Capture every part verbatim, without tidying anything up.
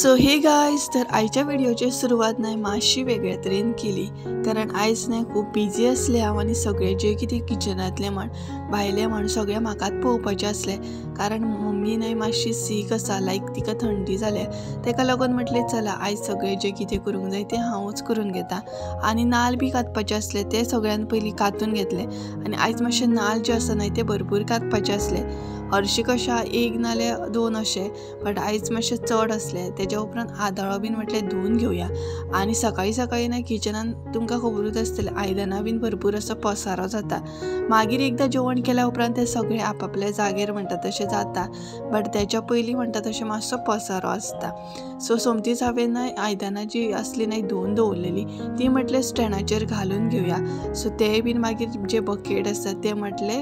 So hey guys, तर आयच्या व्हिडिओची सुरुवात नाही मातशी वेगळ्या तरेन केली, कारण आयज नाही खूप बिजी असले हांव आनी सगळे जे कितें किचनांतले म्हण भायले म्हण सगळें म्हाकाच पळोवपाचें असलें, कारण मम्मी नाही मातशी सीक आसा, लायक तिका थंडी जाल्या, तेका लागून म्हटलें चला आयज सगळें जें कितें करूंक जाय तें हांवूच करून घेता। आनी नाल्ल बी कातपाचे असले ते सगळ्यान पयलीं कातून घेतले आनी आयज मातशे नाल्ल जे आसा न्हय ते भरपूर कातपाचे असले। हरशीं कशा एक नाल्यार दोन अशें, बट आयज मातशें चड असलें। तेज्या उपरांत आदळो बीन म्हटलें धुवन घेवया। आनी सकाळीं सकाळीं ना किचनान तुमकां खबरूच आसतलें आयदनां बीन भरपूर असो पसारो जाता। मागीर एकदां जेवण केल्या उपरांत ते सगळे आपआपल्या जागेर म्हणटा तशें जाता, बट तेच्या पयलीं म्हणटा तशें मातसो पसारो आसता। सो सोमतीच हांवें ना आयदनां जी आसली न्हय धुवन दवरलेली ती म्हटलें स्टँडाचेर घालून घेवया। सो तेय बीन मागीर जे बकेट आसता ते म्हटलें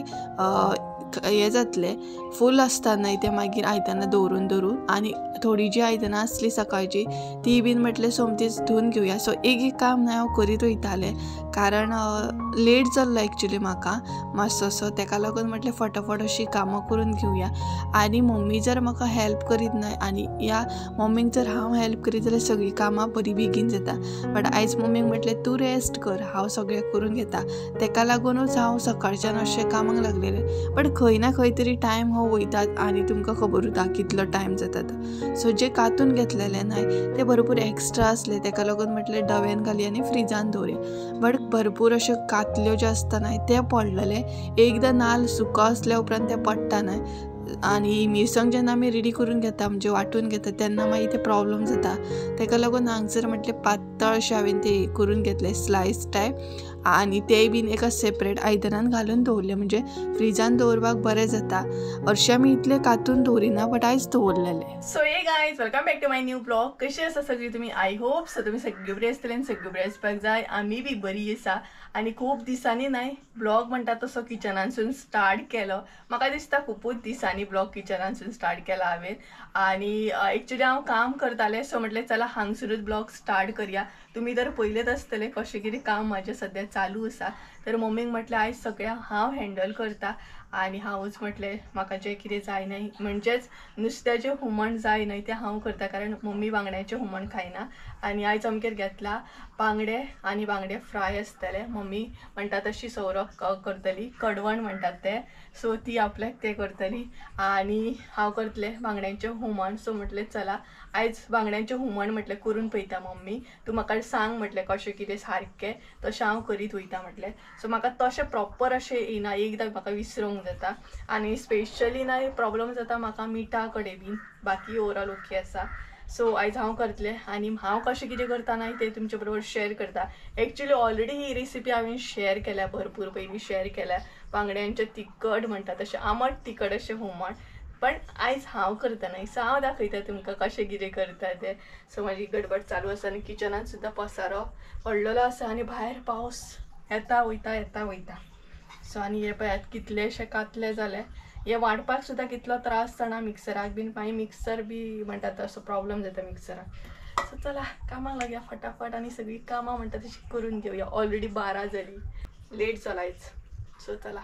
हें जातलें फूल आसता न्हय ते मागीर आयदनां दवरून दवरून, आनी थोडी जी आयदनां आसली सकाळची ती बीन म्हटलें सोमतीच धुवन घेवया। सो एक एक काम न्हय हांव करीत वयतालें, कारण लेट जाल्लो एक्चुली म्हाका मातसो सो तेका लागून म्हटलें फटाफट अशीं कामां करून घेवया। आनी मम्मी जर म्हाका हेल्प करीत न्हय आनी या मम्मीक जर हांव हेल्प करीत जाल्यार सगळीं कामां बरी बेगीन जाता, बट आयज मम्मीक म्हटलें तूं रेस्ट कर, हांव सगळें करून घेता। तेका लागूनच हांव सकाळच्यान अशें कामाक लागलेलें, बट खंय ना खंय तरी टायम हो वयतात आनी तुमकां खबर उरता कितलो टायम जाता तो। सो जे कातून घेतलेले न्हय ते भरपूर एक्स्ट्रा असले, तेका लागून म्हटलें डब्यान घालया आनी फ्रिजान दवरया, बट भरपूर अश्यो कातल्यो ज्यो आसता न्हय ते पडलेले। एकदां नाल्ल सुको आसल्या उपरांत ते पडटा न्हय, आनी मिरसांग जेन्ना आमी रेडी करून घेता म्हणजे वांटून घेता तेन्ना मागीर ते प्रॉब्लम जाता। तेका लागून हांगसर म्हटलें पातळ अशें हांवें ते करून घेतले स्लायस टायप, आनी तेय बीन एका सेपरेट आयदनान घालून दवरले म्हणजे फ्रिजान दवरपाक बरें जाता। हरशीं आमी इतले कातून दवरिना, बट आयज दवरलेले। So hey guys, welcome back to my new blog. कशी आसा सगळीं तुमी? आय होप सो तुमी सगळीं बरी आसतली आनी सगळीं बरी आसपाक जाय। आमी बी बरी आसा आनी खूब दिसांनी न्हय ब्लॉग म्हणटा तसो किचनानसून स्टार्ट केलो। म्हाका दिसता खुबूच दिसांनी ब्लॉग किचनानसून स्टार्ट केला हांवें, आनी एक्चुली हांव काम करतालें सो म्हटलें चला हांगसरूच ब्लॉग स्टार्ट करया। तुमी तर पयलेच आसतले कशें कितें काम म्हाजें सद्या चालू आसा, तर मम्मीक म्हटलें आयज सगळें हांव हँडल करता आनी हांवूच म्हटलें म्हाका जें कितें जाय न्हय म्हणजेच नुस्त्याचें हुमण जाय न्हय तें हांव करता, कारण मम्मी बांगड्याचें हुमण खायना। आनी आयज आमगेर घेतला बांगडे आनी बांगडे फ्राय आसतले। मम्मी म्हणटा तशी सौरभ करतली, कडवण म्हणटात ते, सो ती आपल्याक ते करतली आनी हांव करतलें बांगड्यांचें हुमण। सो म्हटलें चला आयज बांगड्यांचें हुमण म्हटलें करून पळयता मम्मी, तूं म्हाका सांग म्हटलें कशें कितें सारकें, तशें हांव करीत वयता म्हटलें। सो म्हाका तशें प्रॉपर अशें येना, एकदां म्हाका विसरूंक जाता आनी स्पेशली ना प्रॉब्लम जाता म्हाका मिठा कडेन बीन, बाकी ओवरऑल ओके आसा। सो आयज हांव करतलें आनी हांव कशें कितें करता न्हय तें तुमचे बरोबर शेअर करता। एक्चुली ऑलरेडी ही रेसिपी हांवें शेअर केल्या, भरपूर पयलीं शेअर केल्या, बांगड्यांचें तिखट म्हणटा तशें आमट तिखट अशें हुमण, पण आयज हांव करता न्हय सो हांव दाखयता तुमकां कशें कितें करता तें। सो म्हाजी गडबड चालू आसा आनी किचनान सुद्दां पसारो पडलेलो आसा आनी भायर पावस येता वयता येता वयता। सो आनी हे पळयात कितलेशे कातले जाले, हे वांटपाक सुद्दां कितलो त्रास जाणा मिक्सराक बीन, मागीर मिक्सर बी म्हणटा तसो प्रॉब्लम जाता मिक्सराक। सो चला कामाक लागया फटाफट आनी सगळीं कामां म्हणटा तशी करून घेवया। ऑलरेडी बारा जाली, लेट जाला आयज, सो चला।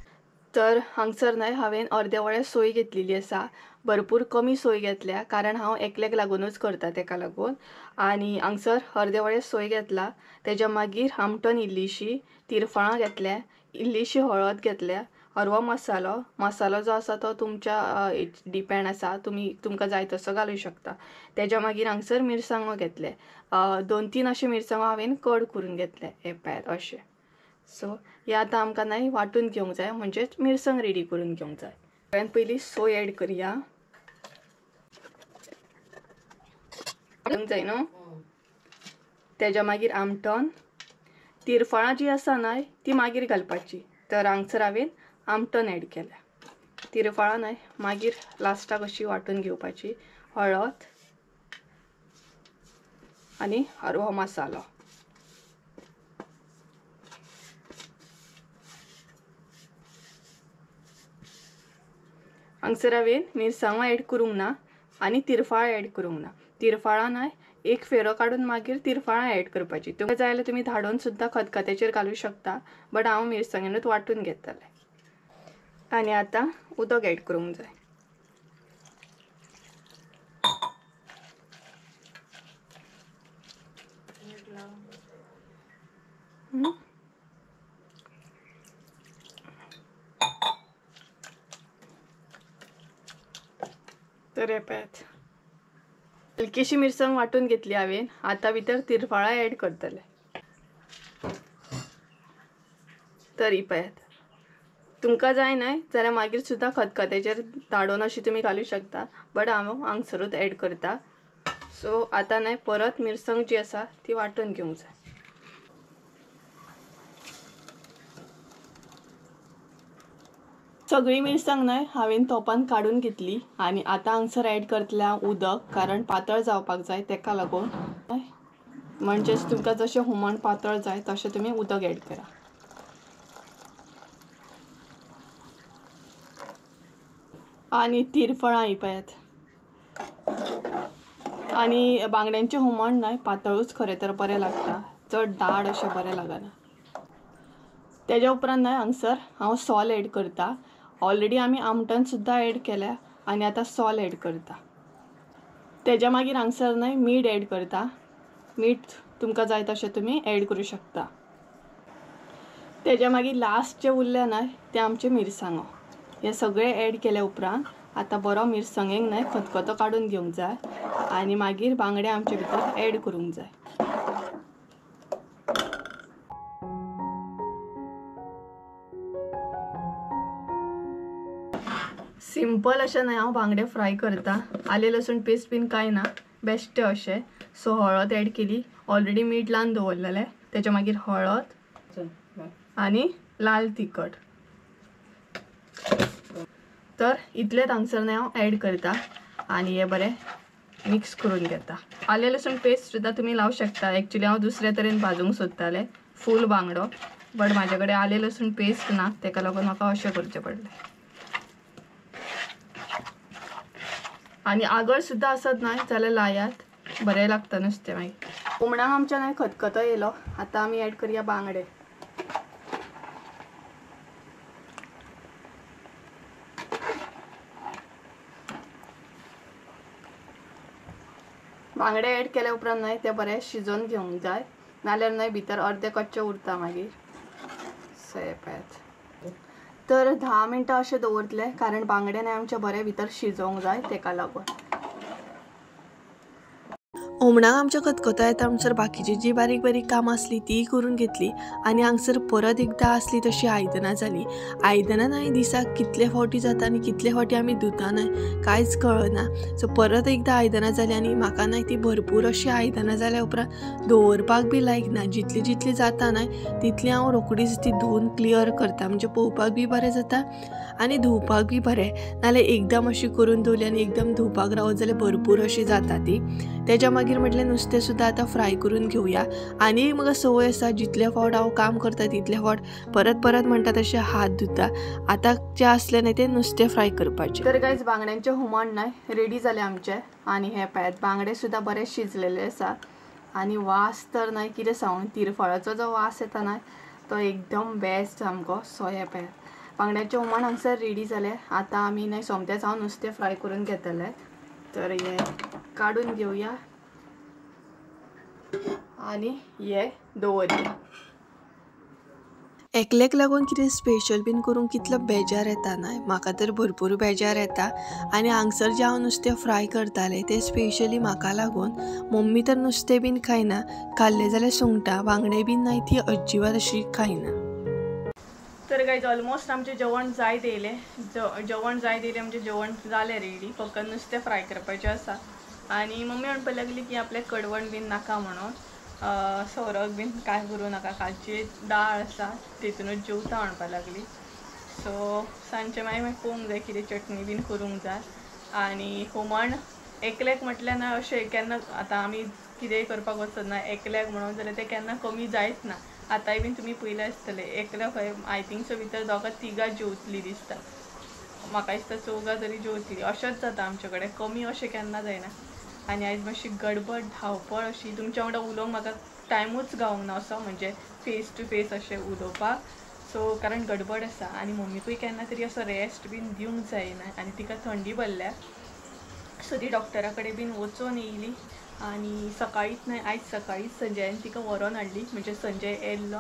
तर हांगसर न्हय हांवें अर्दे वळे सोय घेतलेली आसा, भरपूर कमी सोय घेतल्या कारण हांव एकल्याक लागूनच करता तेका लागून। आनी हांगसर अर्दे वळे सोय घेतला, तेज्या मागीर आमटण इल्लीशी, तिरफळां घेतल्या, इल्लीशी हळद घेतल्या, हरवो मसालो, मसालो जो आसा तो तुमच्या डिपेंड आसा, तुमी तुमकां जाय तसो घालूं शकता। तेज्या मागीर हांगसर मिरसांगो घेतले, दोन तीन अशे मिरसांगो हांवें कट करून घेतले हे पळयात अशें। सो हे आतां आमकां न्हय वांटून घेवंक जाय, म्हणजेच मिरसांग रेडी करून घेवंक जाय। सगळ्यान पयलीं सोय एड करया जाय न्हू, तेज्या मागीर आमटण, तिरफळां जी आसा न्हय ती मागीर घालपाची, तर हांगसर हांवें आमटण एड केल्या। तिरफळां न्हय मागीर लास्टाक अशी वांटून घेवपाची, हळद आनी हरवो मसालो। हांगसर हांवें मिरसांगो एड करूंक ना आनी तिरफळां एड करूंक ना। तिरफळां न्हय एक फेरो काडून मागीर तिरफळां एड करपाची, तुमकां जाय जाल्यार तुमी धाडून सुद्दां खतखत्याचेर घालूं शकता, बट हांव मिरसांगेनूच वांटून घेतलें। आनी आतां उदक एड करूंक जाय। तर हे पळयात हलकीशी मिरसांग वाटून घेतली हांवें. आता भितर तिरफळां ऍड करतले. तर ही पळयात तुमकां जाय न्हय जाल्यार मागीर सुद्दां खतखत्याचेर धाडून अशी तुमी घालूं शकता. बट हांव हांगसरूच ऍड करता. सो आता न्हय परत मिरसांग जी आसा ती वाटून घेवंक जाय. सगळी मिरसांग न्हय हांवें तोपान काडून घेतली आनी आता हांगसर ऍड करतलें हांव उदक, कारण पातळ जावपाक जाय तेका लागून. म्हणजेच तुमकां जशें हुमण पातळ जाय तशें तुमी उदक ऍड करा. आनी तिरफळां ही पळयात. आनी बांगड्यांचें हुमण न्हय पातळूच खरें तर बरें लागता, चड दाट अशें बरें लागना. तेज्या उपरांत न्हय हांगसर हांव सॉल ऍड करता. ऑलरेडी आमी आमटन सुद्दां ऍड केल्या आनी आतां सॉल ऍड करता. तेज्या मागीर हांगसर न्हय मीठ ऍड करता. मीठ तुमकां जाय तशें तुमी ऍड करूं शकता. तेज्या मागीर लास्ट जे उरले न्हय ते आमचे मिरसांगो. हे सगळे ऍड केल्या उपरांत आतां बरो मिरसांगेक न्हय खतखतो काडून घेवंक जाय आनी मागीर बांगडे आमचे भितर ऍड करूंक जाय. सिंपल अशें न्हय हांव बांगडे फ्राय करता. आले लसूण पेस्ट बीन कांय ना, बेश्टे अशें. सो हळद ऍड केली. ऑलरेडी मीठ लावन दवरलेलें. तेच्या मागीर हळद आनी लाल तिखट. तर इतलेंच हांगसर न्हय हांव ऍड करता आनी हे बरें मिक्स करून घेता. आले लसूण पेस्ट सुद्दां तुमी लावं शकता. एक्चुली हांव दुसरे तरेन भाजूंक सोदतालें फूल बांगडो, बट म्हाजे कडेन आले लसूण पेस्ट ना तेका लागून म्हाका अशें करचें पडलें. आनी आगळ सुद्दां आसत न्हय जाल्यार लायात, बरें लागता नुस्तें. मागीर हुमणाक आमच्या न्हय खतखतो येयलो. आतां आमी ऍड करया बांगडे. बांगडे ऍड केल्या उपरांत न्हय ते बरें शिजोवन घेवंक जाय, नाल्यार न्हय भितर अर्दे कच्चे उरता मागीर. पळयात तर धा मिनटां अशें दवरतले, कारण बांगडे न्हय आमचे बरें भितर शिजोवंक जाय तेका लागून. हुमणाक आमच्या खतखतो येता म्हणसर बाकीची जी बारीक बारीक कामां आसली ती करून घेतली आनी हांगसर परत एकदां आसली तशी आयदनां जाली. आयदनां न्हय दिसाक कितले फावटी जाता आनी कितले फावटी आमी धुता न्हय कांयच कळना. सो परत एकदां आयदनां जाली आनी म्हाका न्हय ती भरपूर अशी आयदनां जाल्या उपरांत दवरपाक बी लायक ना. जितली जितली जाता न्हय तितली हांव रोखडीच ती धुवन क्लियर करता. म्हणजे पळोवपाक बी बरें जाता आनी धुवपाक बी बरें. नाल्यार एकदम अशी करून दवरली आनी एकदम धुवपाक रावत जाल्यार भरपूर अशी जाता ती. तेच्या मागीर म्हटलें नुस्तें सुद्दां आतां फ्राय करून घेवया. आनी म्हाका संवय आसा जितले फावट हांव काम करता तितले फावट परत परत म्हणटा तशें हात धुता. आतां जें आसलें न्हय तें नुस्तें फ्राय करपाचें. तर गायज बांगड्यांचें हुमण न्हय रेडी जालें आमचें. आनी हे पळयात बांगडे सुद्दां बरे शिजलेले आसा आनी वास तर न्हय कितें सांगूं. तिरफळाचो जो वास येता न्हय तो एकदम बेस्ट सामको. सो हे पळयात बांगड्याचें हुमण हांगसर रेडी जालें. आतां आमी न्हय सोमतेच हांव नुस्तें फ्राय करून घेतलें. तर हे काडून घेवया आनी हे दवरया. एकल्याक लागून कितें स्पेशल बीन करूंक कितलो बेजार येता न्हय. म्हाका तर भरपूर बेजार येता. आनी हांगसर जें हांव नुस्तें फ्राय करतालें तें स्पेशली म्हाका लागून. मम्मी तर नुस्तें बीन खायना. खाल्लें जाल्यार सुंगटां बांगडे बीन न्हय ती अजिबात अशी खायना. तर गायज ऑलमोस्ट आमचें जेवण जायत येयलें. जेवण जायत येयलें म्हणजे जेवण जालें रेडी. फक्त नुस्तें फ्राय करपाचें आसा. आनी मम्मी म्हणपाक लागली की आपल्याक कडवण बीन नाका म्हणून, सोरोक बीन कांय करूं नाका, कालची दाळ आसा तितूनच जेवता म्हणपाक लागली. सो सांजचें मागीर मागीर पळोवंक जाय कितें चटणी बीन करूंक जाय. आनी हुमण एकल्याक म्हटल्यार ना अशें केन्ना आतां आमी कितेंय करपाक वचत ना एकल्याक म्हणून जाल्यार तें केन्ना कमी जायत ना. आतांय बीन तुमी पयलें आसतलें एकल्याक खंय आय थिंक सो भितर दोगां तिगां जेवतलीं दिसता. म्हाका दिसता चौगां तरी जेवतलीं अशेंच जाता आमचे कडेन, कमी अशें केन्ना जायना. आनी आयज मातशी गडबड धांवपळ अशी. तुमच्या वांगडा उलोवंक म्हाका टायमूच गावंक ना असो, म्हणजे फेस टू फेस अशें उलोवपाक. सो कारण गडबड आसा आनी मम्मीकूय केन्ना तरी असो रेस्ट बीन दिवंक जायना. आनी तिका थंडी भरल्या सो ती डॉक्टरा कडेन बीन वचून येयली. आनी सकाळीच न्हय आयज सकाळीच संजयान तिका व्हरोन हाडली. म्हणजे संजय येयल्लो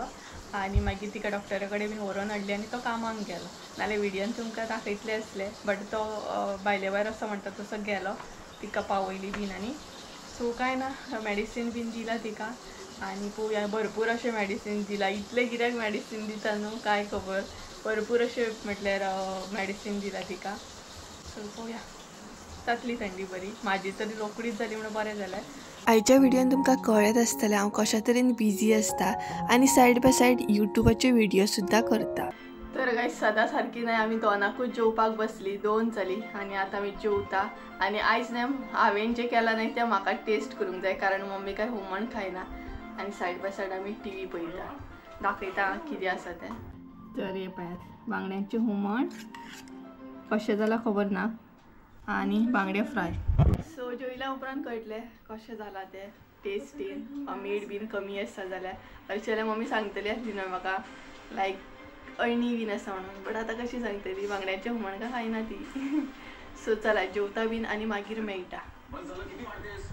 आनी मागीर तिका डॉक्टरा कडेन बीन व्हरोन हाडली आनी तो कामाक गेलो. नाल्यार व्हिडियोन तुमकां दाखयतले आसले बट तो भायले भायर असो म्हणटा तसो गेलो तिका पावयली बीन आनी सो कांय ना मेडिसीन बीन दिला तिका आनी पळोवया भरपूर अशें मेडिसीन दिला. इतले कित्याक मेडिसीन दिता न्हू काय खबर, भरपूर अशें म्हटल्यार मेडिसीन दिला तिका. सो पळोवया जातली थंडी बरी. म्हाजी तरी रोकडीच जाली म्हणून बरें जालें. आयच्या व्हिडियोन तुमकां कळत आसतलें हांव कशा तरेन बिजी आसता आनी सायड बाय सायड युट्यूबाचे व्हिडियो सुद्दां करता. तर गायज सदां सारकी न्हय आमी दोनाकूच जेवपाक बसली, दोन जाली आनी आतां आमी जेवता. आनी आयज न्हय हांवें जें केलां न्हय तें म्हाका टेस्ट करूंक जाय कारण मम्मी काय हुमण खायना. आनी सायड बाय सायड आमी टी व्ही पळयता, दाखयता कितें आसा तें. तर हे पळयात बांगड्यांचें हुमण कशें जालां खबर ना आनी बांगडे फ्राय. सो जेवल्या उपरांत कळटलें कशें जालां तें टेस्टीन. मीठ बीन कमी आसा जाल्यार हरशीं जाल्यार मम्मी सांगतली आसली न्हय म्हाका लायक अळणी बीन आसा म्हणून, बट आतां कशी सांगतली बांगड्याचें हुमण काय खायना ती. सो चला जेवता बीन आनी मागीर मेळटा.